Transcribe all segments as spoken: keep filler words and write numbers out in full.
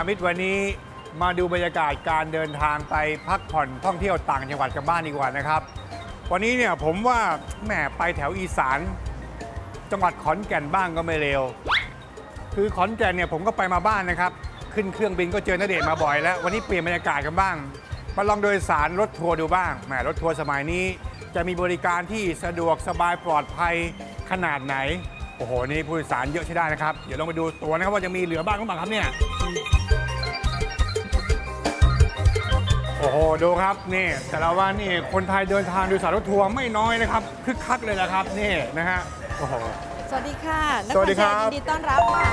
มิตรวันนี้มาดูบรรยากาศการเดินทางไปพักผ่อนท่องเที่ยวต่างจังหวัดกันบ้านดีกว่านะครับวันนี้เนี่ยผมว่าแหมไปแถวอีสานจังหวัดขอนแก่นบ้างก็ไม่เลวคือขอนแก่นเนี่ยผมก็ไปมาบ้านนะครับขึ้นเครื่องบินก็เจอณเดชน์มาบ่อยแล้ววันนี้เปลี่ยนบรรยากาศกันบ้างมาลองโดยสารรถทัวร์ดูบ้างแหมรถทัวร์สมัยนี้จะมีบริการที่สะดวกสบายปลอดภัยขนาดไหนโอ้โหนี่ผู้โดยสารเยอะใช่ได้นะครับเดี๋ยวลองไปดูตัวนะครับว่าจะมีเหลือบ้างหรือเปล่าครับเนี่ยโอ้โหดูครับนี่แต่ละวันนี่คนไทยเดินทางโดยสารรถทัวร์ไม่น้อยนะครับคึกคักเลยนะครับนี่นะฮะโอ้โหสวัสดีค่ะสวัสดีครับยินดีต้อนรับค่ะ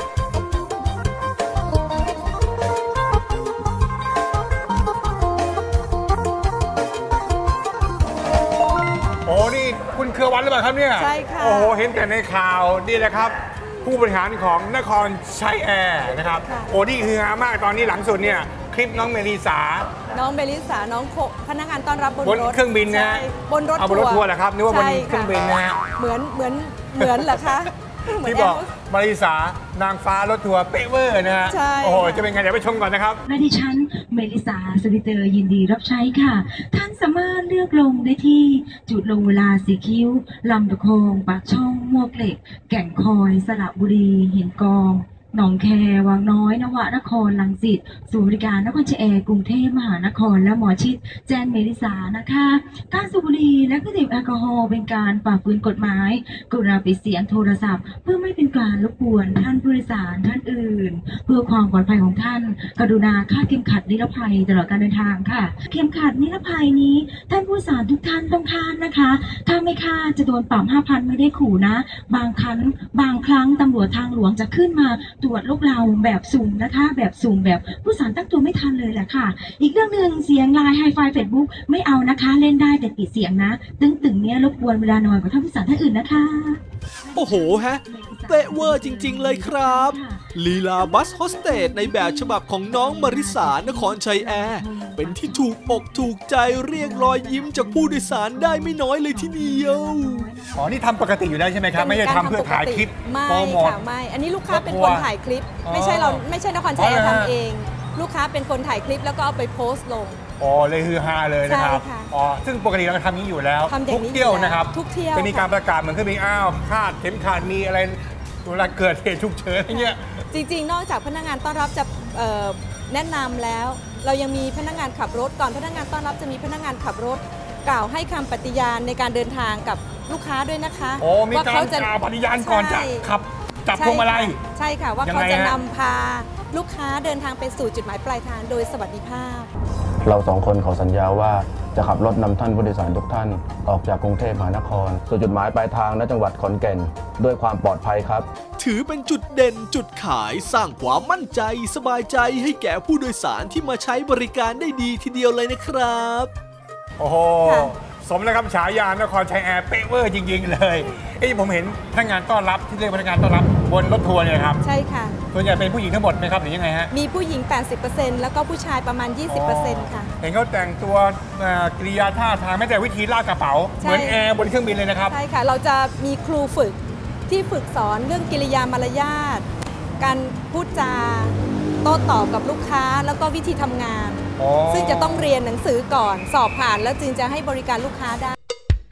โอ้นี่คุณเครือวันหรือเปล่าครับเนี่ยใช่ค่ะโอ้โหเห็นแต่ในข่าวนี่แหละครับผู้บริหารของนครชัยแอร์นะครับโอ้นี่คือฮามากตอนนี้หลังสุดเนี่ยคลิปน้องเมลิสาน้องเมลิสาน้องโคพนักงานต้อนรับบนรถเครื่องบินนะบนรถเอาบนรถทัวร์แหละครับนึกว่าบนเครื่องบินนะเหมือนเหมือนเหมือนเหรอคะที่บอกเมลิสานางฟ้ารถทัวร์เป๊ะเวอร์นะฮะโอ้โหจะเป็นไงเดี๋ยวไปชมก่อนนะครับและดิฉันเมลิสาสวิเตอร์ยินดีรับใช้ค่ะท่านสามารถเลือกลงได้ที่จุดลงเวลาสีคิ้วลำตะโคงปากช่องมวกเหล็กแก่งคอยสระบุรีหินกองหนองแควังน้อยนวนครลังสิตศูนย์บริการนครชัยแอร์กรุงเทพมหานครและหมอชิดแจ้งเมลิสานะคะการสูบบุหรี่และเครื่องดื่มแอลกอฮอล์เป็นการฝ่าฝืนกฎหมายกรุณาปิดเสียงโทรศัพท์เพื่อไม่เป็นการรบกวนท่านผู้โดยสารท่านอื่นเพื่อความปลอดภัยของท่านกรุณาคาดเข็มขัดนิรภัยตลอดการเดินทางค่ะเข็มขัดนิรภัยนี้ท่านผู้โดยสารทุกท่านต้องคาดนะคะถ้าไม่คาดจะโดนปรับ ห้าพัน ไม่ได้ขู่นะบางครั้งบางครั้งตำรวจทางหลวงจะขึ้นมาตรวจลูกเราแบบสุ่มนะคะแบบสุ่มแบบผู้สารตั้งตัวไม่ทันเลยแหละค่ะอีกเรื่องหนึ่งเสียงไลน์ไฮไฟเฟซบุ๊กไม่เอานะคะเล่นได้แต่ปิดเสียงนะตึงตึงเนี้ยรบกวนเวลานอนของท่านผู้สารท่านอื่นนะคะโอ้โหฮะเตะเวอร์จริงๆเลยครับลีลาบัสโฮสเตสในแบบฉบับของน้องมาริสานครชัยแอร์เป็นที่ถูกอกถูกใจเรียกรอยยิ้มจากผู้โดยสารได้ไม่น้อยเลยทีเดียวอ๋อนี่ทำปกติอยู่แล้วใช่ไหมครับไม่ได้ทำเพื่อถ่ายคลิปโปรโมทไม่อันนี้ลูกค้าเป็นคนถ่ายคลิปไม่ใช่เราไม่ใช่นครชัยแอร์ทำเองลูกค้าเป็นคนถ่ายคลิปแล้วก็เอาไปโพสต์ลงอ๋อเลยฮือฮาเลยนะครับอ๋อซึ่งปกติเราทำนี้อยู่แล้วทุกเที่ยวนะครับทุกเที่ยวจะมีการประกาศเหมือนเครื่องบินอ้าวคาดเข็มขัดมีอะไรเวลาเกิดเหตุฉุกเฉินอะไรเงี้ยจริงๆนอกจากพนักงานต้อนรับจะแนะนำแล้วเรายังมีพนักงานขับรถก่อนพนักงานต้อนรับจะมีพนักงานขับรถกล่าวให้คำปฏิญาณในการเดินทางกับลูกค้าด้วยนะคะว่าเขาจะกล่าวปฏิญาณก่อนจะขับจับพวงมาลัยใช่ค่ะว่าเขาจะนำพาลูกค้าเดินทางไปสู่จุดหมายปลายทางโดยสวัสดิภาพเราสองคนขอสัญญาว่าจะขับรถนำท่านผู้โดยสารทุกท่านออกจากกรุงเทพมหานครสู่จุดหมายปลายทางณจังหวัดขอนแก่นด้วยความปลอดภัยครับถือเป็นจุดเด่นจุดขายสร้างความมั่นใจสบายใจให้แก่ผู้โดยสารที่มาใช้บริการได้ดีทีเดียวเลยนะครับโอ้โหสมแล้วครับฉายานครชัยแอร์เป๊ะเวอร์จริงๆเลยเอ้ยผมเห็นพนักงานต้อนรับที่เรียกพนักงานต้อนรับบนรถทัวร์เนี่ยครับใช่ค่ะส่วนใหญ่เป็นผู้หญิงทั้งหมดไหมครับหรือยังไงฮะมีผู้หญิง แปดสิบเปอร์เซ็นต์ แล้วก็ผู้ชายประมาณ ยี่สิบเปอร์เซ็นต์ ค่ะเห็นเขาแต่งตัวกริยาท่าทางแม้แต่วิธีลากกระเป๋าเหมือนแอร์บนเครื่องบินเลยนะครับใช่ค่ะเราจะมีครูฝึกที่ฝึกสอนเรื่องกิริยามารยาทการพูดจาโต้ตอบกับลูกค้าแล้วก็วิธีทำงานซึ่งจะต้องเรียนหนังสือก่อนสอบผ่านแล้วจึงจะให้บริการลูกค้าได้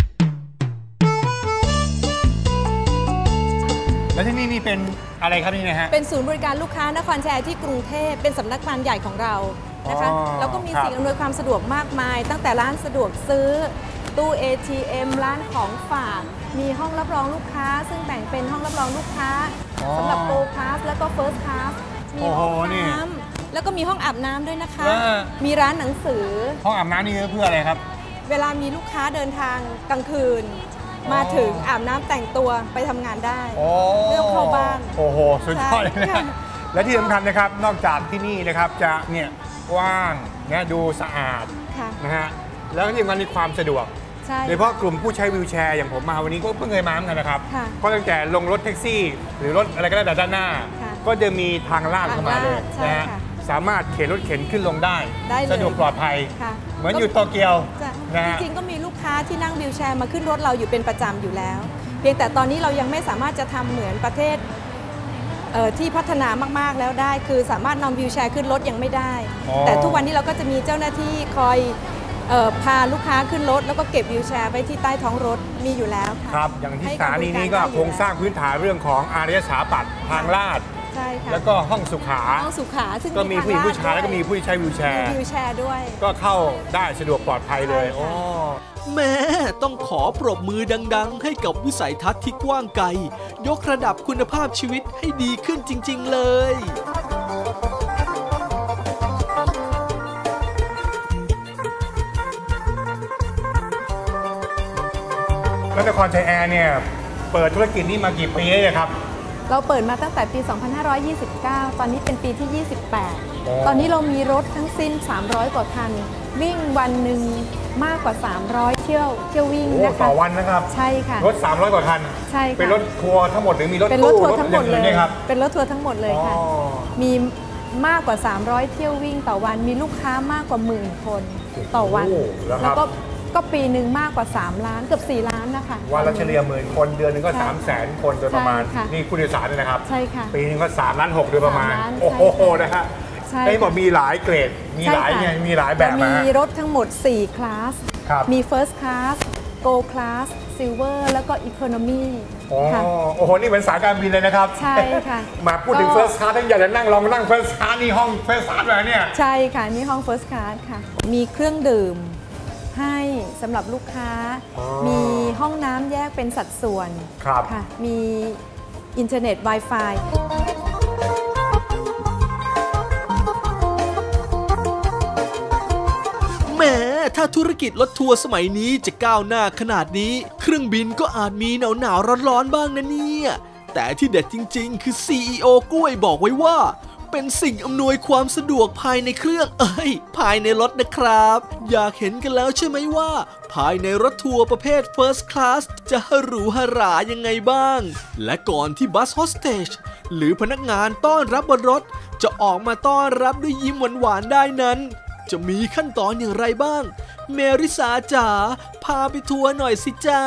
แล้วที่นี่นี่เป็นอะไรครับนี่นะฮะเป็นศูนย์บริการลูกค้านครชัยแอร์ที่กรุงเทพเป็นสำนักงานใหญ่ของเรานะคะแล้วก็มีสิ่งอำนวยความสะดวกมากมายตั้งแต่ร้านสะดวกซื้อตู้ เอ ที เอ็ม ร้านของฝากมีห้องรับรองลูกค้าซึ่งแบ่งเป็นห้องรับรองลูกค้าสำหรับโกลด์คลาสแล้วก็เฟิร์สคลาสมีห้องน้ำแล้วก็มีห้องอาบน้ำด้วยนะคะมีร้านหนังสือห้องอาบน้ำนี่เพื่ออะไรครับเวลามีลูกค้าเดินทางกลางคืนมาถึงอาบน้ำแต่งตัวไปทำงานได้เรื่องเข้าบ้านโอ้โหสุดยอดเลยนะและที่สำคัญนะครับนอกจากที่นี่นะครับจะเนี่ยกว้างนะดูสะอาดนะฮะแล้วก็ยังมีความสะดวกโดยเฉพาะกลุ่มผู้ใช้วีลแชร์อย่างผมมาวันนี้ก็เพิ่งเคยมาเหมือนกันนะครับก็ตั้งแต่ลงรถแท็กซี่หรือรถอะไรก็ได้ด้านหน้าก็จะมีทางลาดเข้ามาเลยนะฮะสามารถเข็นรถเข็นขึ้นลงได้สะดวกปลอดภัยเหมือนอยู่โตเกียวจริงๆก็มีลูกค้าที่นั่งวีลแชร์มาขึ้นรถเราอยู่เป็นประจำอยู่แล้วเพียงแต่ตอนนี้เรายังไม่สามารถจะทำเหมือนประเทศเอ่อที่พัฒนามากๆแล้วได้คือสามารถนำวิวแชร์ขึ้นรถยังไม่ได้อ๋อแต่ทุกวันนี้เราก็จะมีเจ้าหน้าที่คอยเอ่อพาลูกค้าขึ้นรถแล้วก็เก็บวิวแชร์ไว้ที่ใต้ท้องรถมีอยู่แล้วค่ะครับอย่างที่ให้สถานีนี้ก็บริโครงสร้างพื้นฐานเรื่องของอารยสถาปัตย์ทางลาดใช่ค่ะแล้วก็ห้องสุขาห้องสุขาซึ่งก็มีผู้หญิงทผู้ชายด้แล้วก็มีผู้ใช้วิวแชมีร์วิวแชร์ด้วยก็เข้าได้สะดวกปลอดภัยเลยใช่ค่ะโอ้แม่ต้องขอปรบมือดังๆ ให้กับวิสัยทัศน์ที่กว้างไกลยกระดับคุณภาพชีวิตให้ดีขึ้นจริงๆเลยแล้วนครชัยแอร์เนี่ยเปิดธุรกิจนี้มากี่ปีแล้วเนี่ยครับเราเปิดมาตั้งแต่ปี สองพันห้าร้อยยี่สิบเก้า ตอนนี้เป็นปีที่ ยี่สิบแปดอ๋อตอนนี้เรามีรถทั้งสิ้น สามร้อย กว่าคัน วิ่งวันหนึ่งมากกว่า สามร้อย เที่ยวเที่ยววิ่งโอ้นะคะต่อวันนะครับใช่ค่ะรถ สามร้อย กว่าคันใช่ค่ะเป็นรถทัวร์ทั้งหมดหรือมีรถเป็นรถตู้ทัวร์ทั้งหมดอเลย่างยอื่นเนี่ยครับเป็นรถทัวร์ทั้งหมดเลยค่ะอ๋อมีมากกว่า สามร้อย เที่ยววิ่งต่อวัน มีลูกค้ามากกว่าหมื่นคนต่อวันโอ้แล้วครับแล้วก็ก็ปีหนึ่งมากกว่า สาม ล้านเกือบสี่ ล้านนะคะวันละเฉลี่ยหมื่นคนเดือนหนึงก็ใช่สามแสนคนโดยประมาณใช่ค่ะนี่ผู้โดยสารเนี่ยนะครับใช่ค่ะปีนึงก็สามล้านหกโดยประมาณสามล้านโอ้โหใช่ค่ะนะฮะใช่ไอ้บอกมีหลายเกรด มีหลายใช่ค่ะไงมีหลายแบบนะเราฮะมีรถทั้งหมด สี่ คลาสครับมี First Class Gold Class Silver แล้วก็ Economy โอ้ค่ะโอ้โห นี่เหมือนสายการบินเลยนะครับใช่ค่ะมาพูดถึงก็ First Class ท่านอยากจะนั่งลองนั่ง First Class นี่ห้อง First Class เลยเนี่ยใช่ค่ะ นี่ห้อง First Class ค่ะ มีเครื่องดื่มให้สำหรับลูกค้าอ๋อมีห้องน้ำแยกเป็นสัดส่วนครับค่ะ มีอินเทอร์เน็ต Wi-Fi แหมถ้าธุรกิจรถทัวร์สมัยนี้จะก้าวหน้าขนาดนี้ เครื่องบินก็อาจมีหนาวๆร้อนๆบ้างนะเนี่ย แต่ที่เด็ดจริงๆ คือ ซี อี โอ กล้วยบอกไว้ว่า เป็นสิ่งอำนวยความสะดวกภายในเครื่อง เอ้ย ภายในรถนะครับ อยากเห็นกันแล้วใช่ไหมว่า ภายในรถทัวร์ประเภท First Class จะหรูหรายังไงบ้าง และก่อนที่บัสโฮสเตสหรือพนักงานต้อนรับบนรถ จะออกมาต้อนรับด้วยยิ้มหวานๆได้นั้น จะมีขั้นตอนอย่างไรบ้าง เมริสาจ๋าพาไปทัวร์หน่อยสิจ๊ะ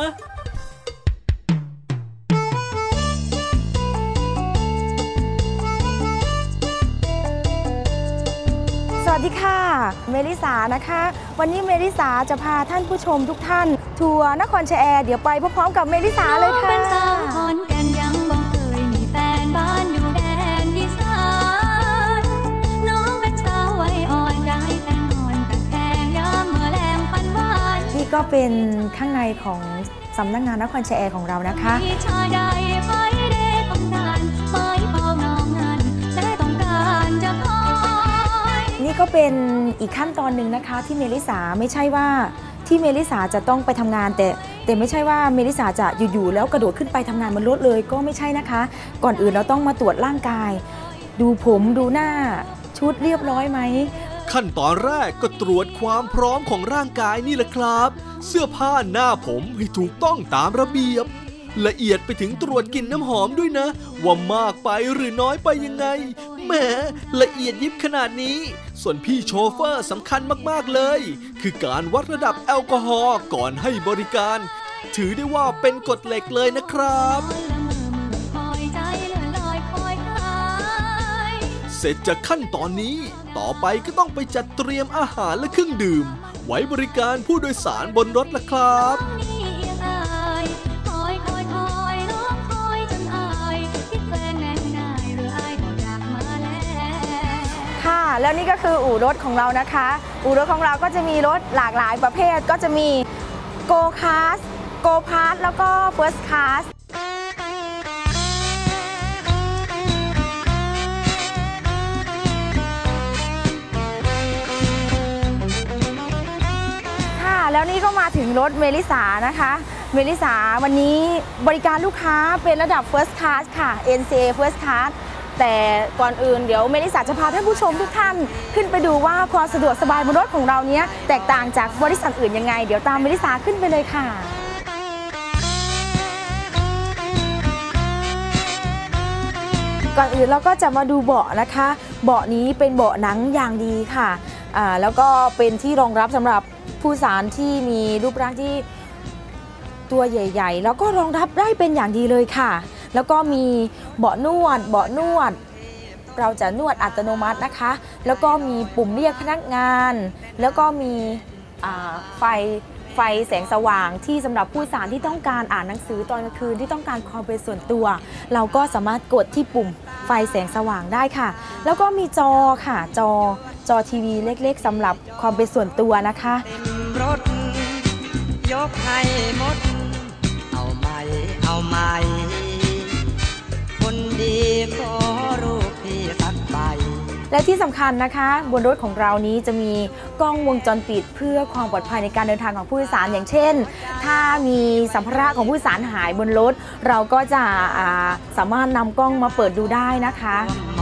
สวัสดีค่ะ เมลิสานะคะ วันนี้เมลิสาจะพาท่านผู้ชมทุกท่าน ทัวร์นครชัยแอร์เดี๋ยวไปพร้อมๆกับเมลิสาเลยค่ะเป็นสาวขอนแก่นยังบ่เคยมีแฟนบ้านอยู่แดนอีสานน้องเป็นสาวไว้อ่อนใจแต่งอ่อนแต่แพงยามเมื่อแรงปันหวานนี่ก็เป็นข้างในของสำนักงานนครชัยแอร์ของเรานะคะที่ชายใดไฟเด็กต้องการไม่พอน้องงานและต้องการจะคอยนี่ก็เป็นอีกขั้นตอนหนึ่งนะคะที่เมลิสาไม่ใช่ว่าที่เมลิสาจะต้องไปทำงาน แต่แต่ไม่ใช่ว่าเมลิสาจะอยู่ๆแล้วกระโดดขึ้นไปทำงานบนรถเลยก็ไม่ใช่นะคะ ก่อนอื่นเราต้องมาตรวจร่างกาย ดูผมดูหน้าชุดเรียบร้อยไหมขั้นตอนแรกก็ตรวจความพร้อมของร่างกายนี่แหละครับ เสื้อผ้าหน้าผมให้ถูกต้องตามระเบียบ ละเอียดไปถึงตรวจกลิ่นน้ำหอมด้วยนะ ว่ามากไปหรือน้อยไปยังไงแหมละเอียดยิบขนาดนี้ ส่วนพี่โชเฟอร์สำคัญมากๆเลย คือการวัดระดับแอลกอฮอล์ก่อนให้บริการ ถือได้ว่าเป็นกฎเหล็กเลยนะครับคอยใจเลื่อนลอยคอยหายเสร็จจากขั้นตอนนี้ ต่อไปก็ต้องไปจัดเตรียมอาหารและเครื่องดื่ม ไว้บริการผู้โดยสารบนรถละครับนี่ยังอายคอยคอยคอยน้องคอยจนอายคิดแฟนแน่นายหรืออายก็อยากมาแล้วค่ะ แล้วนี่ก็คืออู่รถของเรานะคะ อู่รถของเราก็จะมีรถหลากหลายประเภทก็จะมี Go Class Go Pass แล้วก็ First Class ค่ะ แล้วนี่ก็มาถึงรถเมลิสานะคะ เมลิสาวันนี้บริการลูกค้าเป็นระดับ First Class ค่ะ เอ็น ซี เอ First Class แต่ก่อนอื่นเดี๋ยวเมลิสาจะพาท่านผู้ชมทุกท่านขึ้นไปดูว่าความสะดวกสบายบนรถของเราเนี้ยแตกต่างจากบริษัทอื่นยังไง เดี๋ยวตามเมลิสาขึ้นไปเลยค่ะ ก่อนอื่นเราก็จะมาดูเบาะนะคะ เบาะนี้เป็นเบาะหนังอย่างดีค่ะอ่าแล้วก็เป็นที่รองรับสำหรับผู้โดยสารที่มีรูปร่างที่ตัวใหญ่ๆ แล้วก็รองรับได้เป็นอย่างดีเลยค่ะแล้วก็มีเบาะนวดเบาะนวดเราจะนวดอัตโนมัตินะคะแล้วก็มีปุ่มเรียกพนักงานแล้วก็มีไฟไฟแสงสว่างที่สำหรับผู้โดยสารที่ต้องการอ่านหนังสือตอนกลางคืนที่ต้องการความเป็นส่วนตัวเราก็สามารถกดที่ปุ่มไฟแสงสว่างได้ค่ะแล้วก็มีจอค่ะจอจอทีวีเล็กๆสำหรับความเป็นส่วนตัวนะคะรถยกให้หมดเอาใหม่เอาใหม่คนดีขอรูปพี่สักใบและที่สำคัญนะคะบนรถของเรานี้จะมีกล้องวงจรปิดเพื่อความปลอดภัยในการเดินทางของผู้โดยสารอย่างเช่นถ้ามีสัมภาระของผู้โดยสารหายบนรถเราก็จะสามารถนำกล้องมาเปิดดูได้นะคะ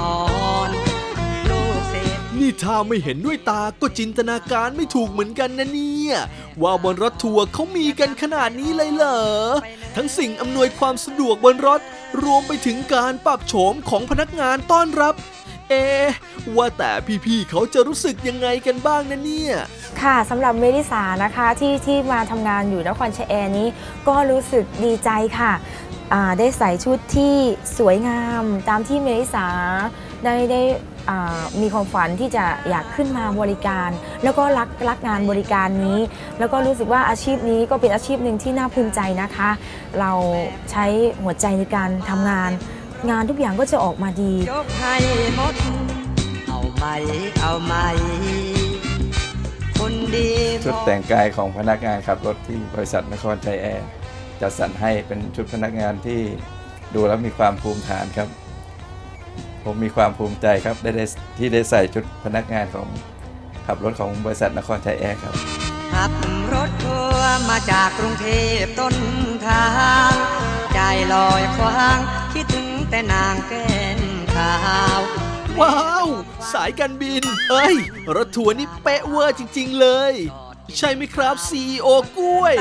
นี่ถ้าไม่เห็นด้วยตาก็จินตนาการไม่ถูกเหมือนกันนะเนี่ยว่าบนรถทัวร์เขามีกันขนาดนี้เลยเหรอทั้งสิ่งอำนวยความสะดวกบนรถรวมไปถึงการปรับโฉมของพนักงานต้อนรับเอ๊ะว่าแต่พี่ๆเขาจะรู้สึกยังไงกันบ้างนะเนี่ยค่ะสำหรับเมลิสานะคะที่ที่มาทำงานอยู่นครชัยแอร์นี้ก็รู้สึกดีใจค่ะได้ใส่ชุดที่สวยงามตามที่เมลิสาได้ได้มีความฝันที่จะอยากขึ้นมาบริการแล้วก็รักรักงานบริการนี้แล้วก็รู้สึกว่าอาชีพนี้ก็เป็นอาชีพหนึ่งที่น่าภูมิใจนะคะเราใช้หัวใจในการทำงานงานทุกอย่างก็จะออกมาดียกให้หมดเอาใหม่เอาใหม่คนดีชุดแต่งกายของพนักงานขับรถที่บริษัทนครชัยแอร์จัดสรรให้เป็นชุดพนักงานที่ดูแล้วมีความภูมิฐานครับผมมีความภูมิใจครับได้ที่ได้ใส่ชุดพนักงานของขับรถของบริษัทนครชัยแอร์ครับขับรถทัวร์มาจากกรุงเทพต้นทางใจลอยควางคิดถึงแต่นางแก้มขาวว้าวสายการบินเอ้ยรถทัวร์นี่เป๊ะเวอร์จริงๆเลยใช่ไหมครับ ซี อี โอ กล้วย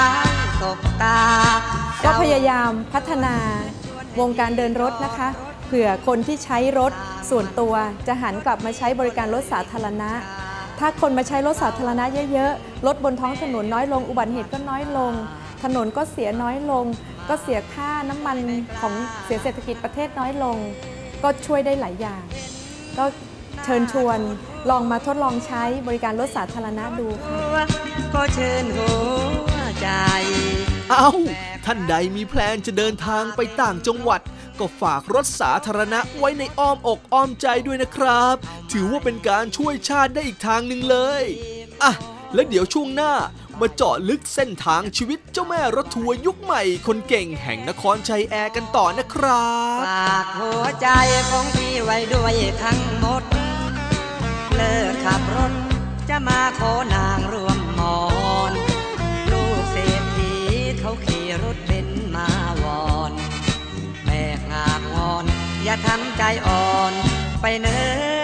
ก็พยายามพัฒนาวงการเดินรถนะคะเผื่อคนที่ใช้รถส่วนตัวจะหันกลับมาใช้บริการรถสาธารณะถ้าคนมาใช้รถสาธารณะเยอะๆรถบนท้องถนนน้อยลงอุบัติเหตุก็น้อยลงถนนก็เสียน้อยลงก็เสียค่าน้ำมันของเสียเศรษฐกิจประเทศน้อยลงก็ช่วยได้หลายอย่างก็เชิญชวนลองมาทดลองใช้บริการรถสาธารณะดูค่ะก็เชิญหัวใจเอ้าท่านใดมีแพลนจะเดินทางไปต่างจังหวัดก็ฝากรถสาธารณะไว้ในอ้อมอกอ้อมใจด้วยนะครับถือว่าเป็นการช่วยชาติได้อีกทางหนึ่งเลยอ่ะแล้วเดี๋ยวช่วงหน้ามาเจาะลึกเส้นทางชีวิตเจ้าแม่รถทัวร์ยุคใหม่คนเก่งแห่งนครชัยแอร์กันต่อนะครับฝากหัวใจของพี่ไว้ด้วยทั้งหมดเลิกขับรถจะมาขอนางร่วมมอนลูกเศรษฐีเขาขี่รถเบนซ์มาวอนแม่งากงอนอย่าทำใจอ่อนไปเนิ่